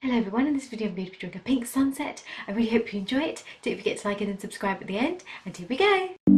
Hello everyone, in this video I'm going to be doing a pink sunset. I really hope you enjoy it. Don't forget to like it and subscribe at the end, and here we go!